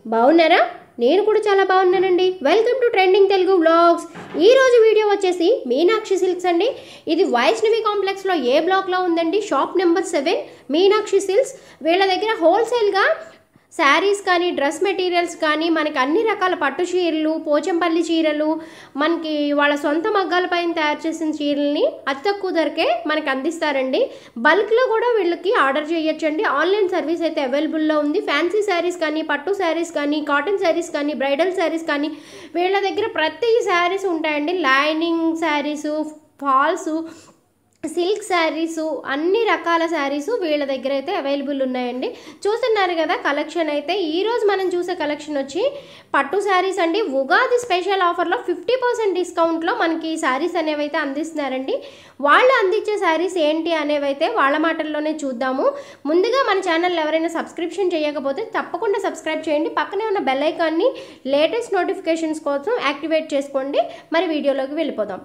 బాగున్నారా? నేను కూడా చాలా బాగున్నానండి. Welcome to trending Telugu vlogs. ఈ రోజు వీడియో వచ్చేసి మీనాక్షి సిల్క్స్ అండి. ఇది వైష్ణవి కాంప్లెక్స్లో ఏ బ్లాక్లో ఉందండి? Shop number 7 Meenakshi silks. వీళ్ళ దగ్గర హోల్సేల్గా శారీస్ కానీ డ్రెస్ మెటీరియల్స్ కానీ మనకి అన్ని రకాల పట్టు చీరలు, పోచంపల్లి చీరలు, మనకి వాళ్ళ సొంత మగ్గాల పైన తయారు చేసిన చీరల్ని అతి తక్కువ ధరకే మనకి అందిస్తారండి. బల్క్లో కూడా వీళ్ళకి ఆర్డర్ చేయొచ్చండి. ఆన్లైన్ సర్వీస్ అయితే అవైలబుల్లో ఉంది. ఫ్యాన్సీ శారీస్ కానీ, పట్టు శారీస్ కానీ, కాటన్ శారీస్ కానీ, బ్రైడల్ శారీస్ కానీ వీళ్ళ దగ్గర ప్రతి శారీస్ ఉంటాయండి. Lining saris, falls, silk saris, అన్ని రకాల శారీసు వీళ్ళ దగ్గర అయితే అవైలబుల్ ఉన్నాయండి. చూస్తున్నారు కదా కలెక్షన్ అయితే. ఈరోజు మనం చూసే కలెక్షన్ వచ్చి పట్టు శారీస్ అండి. ఉగాది స్పెషల్ ఆఫర్లో 50% డిస్కౌంట్లో మనకి శారీస్ అనేవి అయితే అందిస్తున్నారండి. వాళ్ళు అందించే శారీస్ ఏంటి అనేవి అయితే వాళ్ళ మాటల్లోనే చూద్దాము. ముందుగా మన ఛానల్ ఎవరైనా సబ్స్క్రిప్షన్ చేయకపోతే తప్పకుండా సబ్స్క్రైబ్ చేయండి. పక్కనే ఉన్న బెల్ ఐకాన్ని లేటెస్ట్ నోటిఫికేషన్స్ కోసం యాక్టివేట్ చేసుకోండి. మరి వీడియోలోకి వెళ్ళిపోదాం.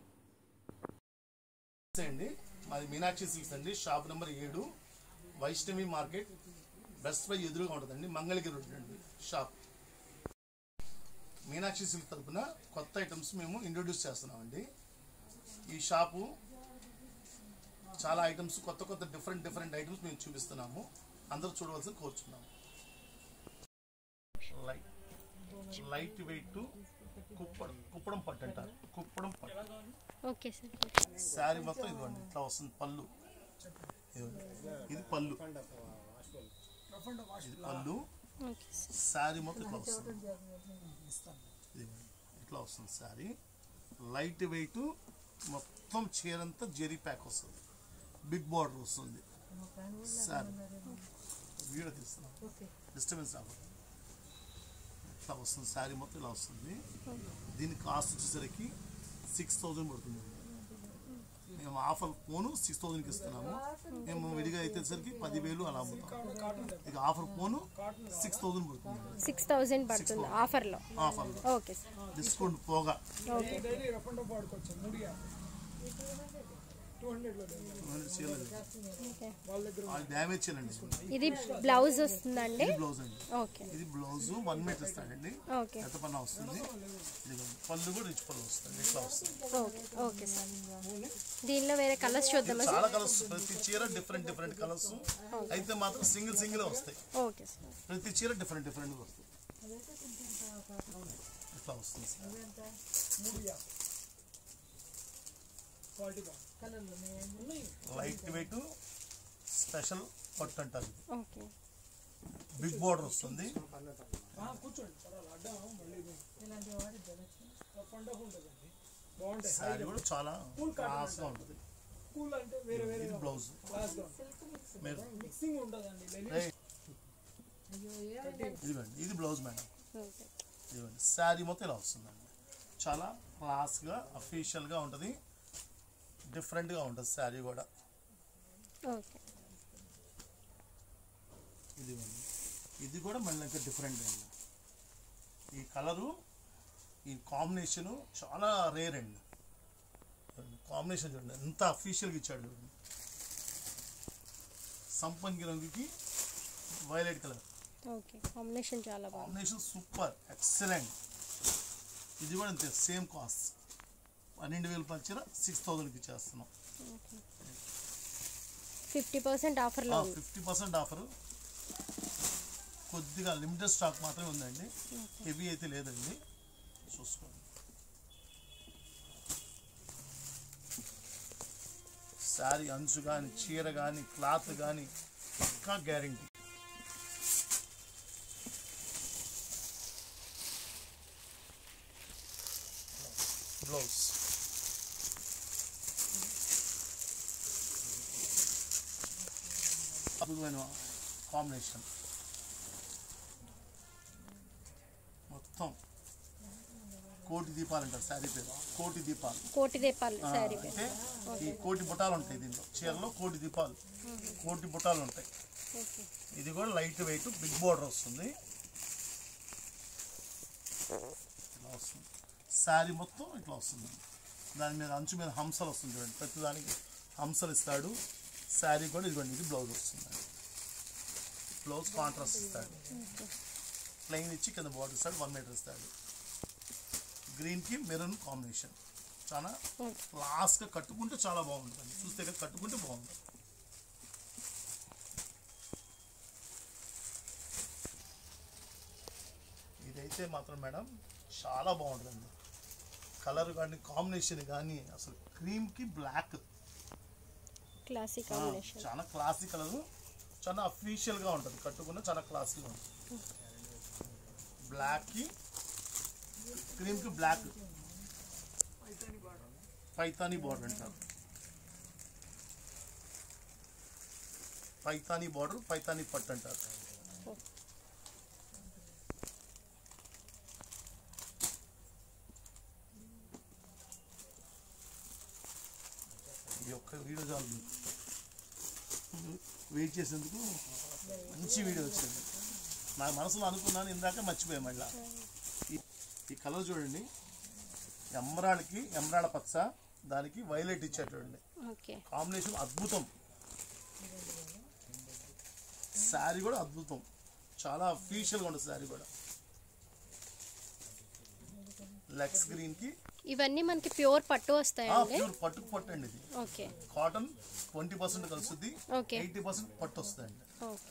మాది మీనాక్షి సిల్క్స్ అండి. Shop number 7 Vaishnavi market best buy ఎదురుగా ఉంటుందండి. మంగళగిరి రోడ్ అండి షాప్. మీనాక్షి సిల్క్ తరఫున కొత్త ఐటమ్స్ మేము ఇంట్రొడ్యూస్ చేస్తున్నామండి. ఈ షాపు చాలా ఐటమ్స్ కొత్త డిఫరెంట్ ఐటమ్స్ మేము చూపిస్తున్నాము. అందరూ చూడవలసి కోరుచున్నాము. లైట్ వెయిట్ కుప్పడం పట్టు అంటారు. కుప్పడం పట్టు. Okay sir. శారీ మొత్తం ఇదిగోండి ఇట్లా వస్తుంది. పళ్ళు ఇది పళ్ళు, ఇది పళ్ళు. శారీ మొత్తం ఇట్లా వస్తుంది. ఇట్లా వస్తుంది శారీ. లైట్ వెయిట్ మొత్తం చీరంతా జెరీ ప్యాక్ వస్తుంది. బిగ్ బార్డర్ వస్తుంది. శారీ వీడియో తీస్తున్నాం, డిస్టర్బెన్స్ రావాలి. ఇట్లా వస్తుంది శారీ మొత్తం ఇలా వస్తుంది. దీని కాస్ట్ వచ్చేసరికి 6000 పడుతుంది. మేము ఆఫర్ ఫోను 6000కి ఇస్తున్నాము. మేము విడిగా అయితే సరికి 10,000 అలా అమ్ముతాం. ఇక ఆఫర్ ఫోను 6000 పడుతుంది. 6000 పడుతుంది ఆఫర్లో. Okay sir. డిస్కౌంట్ పోగా డ్యామేజ్ చేయాలండి. ఇది బ్లౌజ్ వస్తుందండి. బ్లౌజ్ అండి. ఓకే. ఇది బ్లౌజ్ 1 మీటర్ ఇస్తాడండి. ఓకే. ఎంత పన్నా వస్తుంది. పళ్ళు కూడా రిచ్ పళ్ళు వస్తుంది. ఇట్లా వస్తుంది. ఓకే. Okay sir. దీనిలో వేరే కలర్స్ చూద్దాం. చాలా కలర్స్, ప్రతి చీర డిఫరెంట్ కలర్స్ అయితే మాత్రం సింగిల్ వస్తాయి. Okay sir. ప్రతి చీర డిఫరెంట్ వస్తాయి. ఇట్లా వస్తుంది సార్. లైట్ వెయిట్ స్పెషల్ పట్టు అంటారు. బిగ్ బోర్డర్ వస్తుంది. శారీ కూడా చాలా క్లాస్గా ఉంటుంది. ఇది బ్లౌజ్. ఇది బ్లౌజ్ మేడం. ఇదిగోండి శారీ మొత్తం ఇలా వస్తుందండి. చాలా క్లాస్గా అఫీషియల్గా ఉంటుంది. డిఫరెంట్గా ఉంటుంది శారీ కూడా. ఇది కూడా మళ్ళీ ఇంకా డిఫరెంట్ అండి. ఈ కలరు, ఈ కాంబినేషను చాలా రేర్ అండి. కాంబినేషన్ చూడండి ఎంత అఫీషియల్గా ఇచ్చాడు చూడండి. సంపంగి రంగుకి వైలెట్ కలర్. కాంబినేషన్ చాలా బాగుంది. Combination super excellent. ఇది కూడా అంతే సేమ్ కాస్ట్. 12,000 పంచర 6000కి చేస్తున్నాం. 50% ఆఫర్లో. 50% ఆఫర్. కొద్దిగా లిమిటెడ్ స్టాక్ మాత్రమే ఉందండి. హెవీ అయితే లేదండి. చూసుకోండి. శారీ అంచు కానీ, చీర కానీ, క్లాత్ కానీ పక్కా గ్యారంటీ. బ్లౌజ్ అద్భుతమైన కాంబినేషన్. మొత్తం కోటి దీపాలు అంటారు శారీ పేరు. కోటి దీపాలు శారీ పేరు. అంటే ఈ కోటి బుటాలు ఉంటాయి దీంట్లో. చీరలో కోటి దీపాలు, కోటి బుటాలు ఉంటాయి. ఇది కూడా లైట్ వెయిట్ బిగ్ బోర్డర్ వస్తుంది. ఇలా వస్తుంది శారీ మొత్తం ఇట్లా వస్తుంది. దాని మీద అంచు మీద హంసలు వస్తుంది చూడండి. ప్రతి దానికి హంసలు ఇస్తాడు. శారీ కూడా ఇదిగోండి. ఇది బ్లౌజ్ వస్తుంది. బ్లౌజ్ కాంట్రాస్ట్ ఇస్తాడు. ప్లెయిన్ ఇచ్చి కింద బార్డర్ ఇస్తాడు, 1 మీటర్ ఇస్తాడు. గ్రీన్కి మెరూన్ కాంబినేషన్ చాలా క్లాస్గా కట్టుకుంటే చాలా బాగుంటుంది. చూస్తే కదా కట్టుకుంటే బాగుంటుంది. ఇదైతే మాత్రం మేడం చాలా బాగుంటుందండి. కలర్ కానీ కాంబినేషన్ కానీ అసలు క్రీమ్కి బ్లాక్ క్లాసిక్ కాంబినేషన్, చాలా క్లాసీ కలర్, చాలా అఫీషియల్గా ఉంటుంది. కట్టుకున్న చాలా క్లాసీగా ఉంటుంది. బ్లాక్కి క్రీమ్కి బ్లాక్ పైతానీ బార్డర్ అంటారు. పైతానీ బార్డర్, పైతానీ పట్టు అంటారు. ఈ ఒక్క వీడియో చాలు వెయిట్ చేసేందుకు. మంచి వీడియో వచ్చింది. నా మనసులో అనుకున్నాను, ఇందాక మర్చిపోయాం. మళ్ళీ ఈ కలర్ చూడండి, ఎమరాల్డ్కి ఎమరాల్డ్ పచ్చ, దానికి వైలెట్ ఇచ్చాడు చూడండి. కాంబినేషన్ అద్భుతం. శారీ కూడా అద్భుతం, చాలా అఫీషియల్గా ఉంటుంది శారీ కూడా. లెక్స్ గ్రీన్ కి ఇవన్నీ మనకి ప్యూర్ పట్టు వస్తాయండి. ప్యూర్ పట్టు పట్టు అండి ఇది. ఓకే. కాటన్ 20% కలుస్తుంది, 80% పట్టు వస్తాయండి.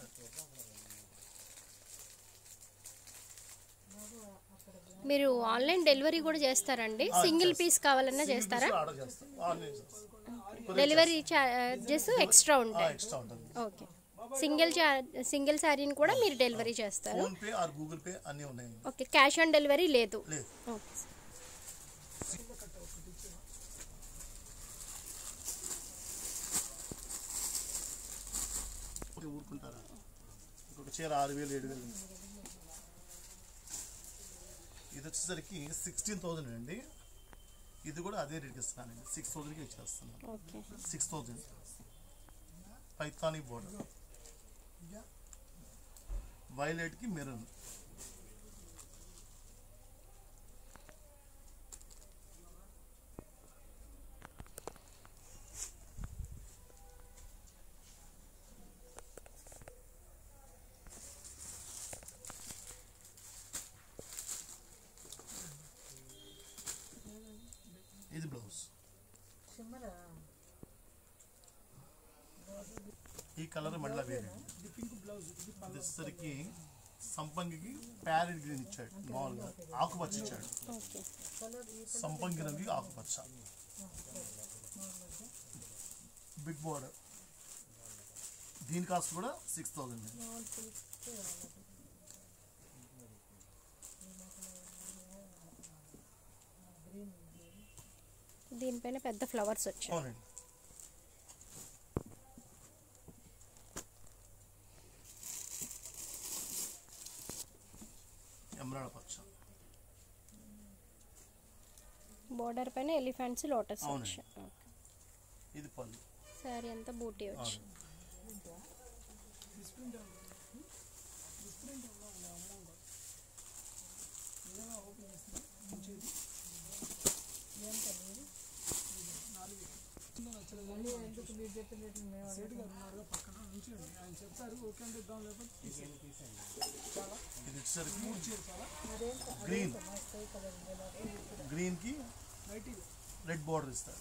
మీరు ఆన్లైన్ డెలివరీ కూడా చేస్తారండి? సింగిల్ పీస్ కావాలన్నా చేస్తారా? డెలివరీ చార్జెస్ ఎక్స్ట్రా ఉంటాయి. ఓకే. సింగిల్ శారీని కూడా మీరు డెలివరీ చేస్తారు? PhonePe or Google Pay అన్నీ ఉన్నాయి. ఓకే. క్యాష్ ఆన్ డెలివరీ లేదు? ఓకే. ఊరుకుంటారా? ఇంకొక చీర 6,000 7,000. ఇది వచ్చేసరికి 16,000 అండి. ఇది కూడా అదే రేట్ ఇస్తున్నానండి, 6,000కి ఇచ్చేస్తున్నాను. 6,000 పైతానీ బోర్డర్, వైలెట్కి మెరూన్. ఇది బ్లౌజ్. ఈ కలర్ మళ్ళీ వేరే. ఇది వచ్చేసరికి సంపంగికి ప్యారెట్ గ్రీన్ ఇచ్చాడు, మామూలుగా ఆకుపచ్చ ఇచ్చాడు. సంపంగి రంగు ఆకుపచ్చ, బిగ్ బోర్డర్. దీని కాస్ట్ కూడా 6,000. దీనిపైన పెద్ద ఫ్లవర్స్ వచ్చాయి. అవునండి. ఎమరాల్డ్ పచ్చ, బోర్డర్ పైన ఎలిఫెంట్స్ లోటస్ వచ్చాయి. ఇది పళ్ళు. సారీ అంతా బూటీ వచ్చి. ఇది వచ్చేసరికి గ్రీన్, గ్రీన్ కి రెడ్ బార్డర్ ఇస్తారు.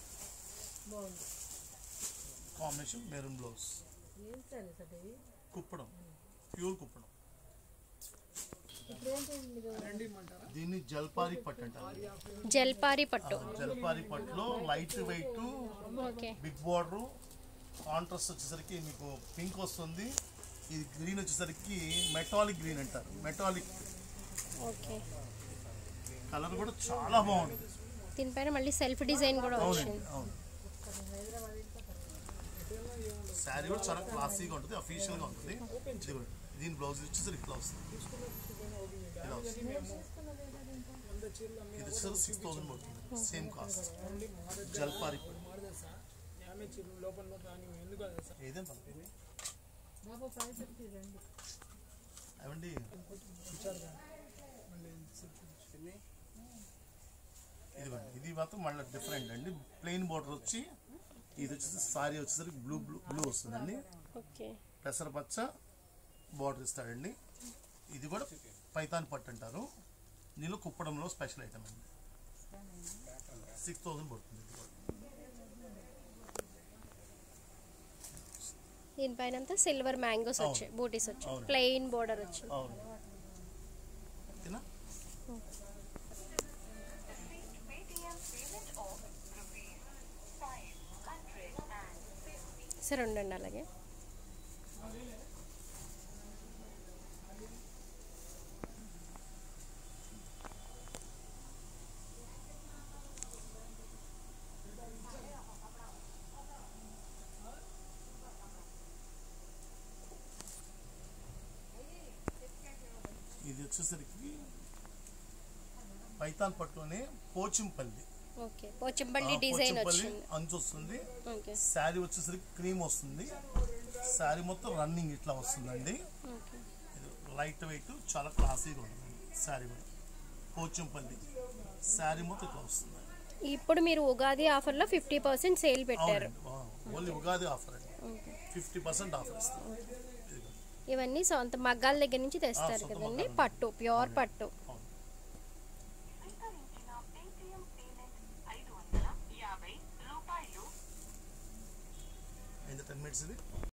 కాంబినేషన్ మెరూన్ బ్లౌజ్, కుప్పడం, ప్యూర్ కుప్పడం. దీన్ని జల్పారి పట్టు అంటారు. జల్పారి పట్టు. జల్పారి పట్టులో light weight, big border. Contrast వచ్చేసరికి మీకు పింక్ వస్తుంది. ఇది గ్రీన్ వచ్చేసరికి మెటాలిక్ గ్రీన్ అంటారు. మెటాలిక్ కలర్ కూడా చాలా బాగుంటుంది. దీనిపైన మళ్ళీ సెల్ఫ్ డిజైన్ కూడా వచ్చింది. శారీ కూడా చాలా క్లాసీగా ఉంటుంది, అఫీషియల్గా ఉంటుంది. దీని బ్లౌజ్ వచ్చేసరికి ఇట్లా వస్తుంది. ఇది వచ్చేసరికి 6,000 పడుతుంది, సేమ్ కాస్ట్. జల్పారి అవండి. ఇది మాత్రం మళ్ళీ డిఫరెంట్ అండి. ప్లెయిన్ బార్డర్ వచ్చి, ఇది వచ్చేసి సారీ వచ్చేసరికి బ్లూ బ్లూ వస్తుందండి. పెసరపచ్చ బార్డర్ ఇస్తాడండి. ఇది కూడా పైతాన్ పట్టు అంటారు. దీనిలో కుప్పడంలో స్పెషల్ ఐటమ్ అండి. 6000 పడుతుంది. దీనిపైన అంతా సిల్వర్ మ్యాంగోస్ వచ్చాయి, బూటీస్ వచ్చాయి, ప్లెయిన్ బోర్డర్ వచ్చింది. ఓకేనా? సరే ఉండండి అలాగే. ఇది వచ్చేసరికి పైతాన్ పట్టులోనే పోచంపల్లి. ఓకే, పోచంపల్లి డిజైన్ వచ్చింది, అంచు వస్తుంది. ఓకే, శారీ వచ్చేసరికి క్రీమ్ వస్తుంది. శారీ మొత్తం రన్నింగ్ ఇట్లా వస్తుందండి. ఓకే, ఇది లైట్ వెయిట్, చాలా క్లాసీగా ఉంటుంది శారీ కూడా. పోచంపల్లి శారీ మొత్తం ఇట్లా వస్తుంది. ఇప్పుడు మీరు ఉగాది ఆఫర్లో 50% సేల్ పెట్టారు. ఓన్లీ ఉగాది ఆఫర్ అండి. 50% ఆఫర్ ఇస్తుంది. ఇవన్నీ సొంత మగ్గాల దగ్గర నుంచి తెస్తారు కదండి, పట్టు, ప్యూర్ పట్టు. ఎంత 10 minutes ఇది?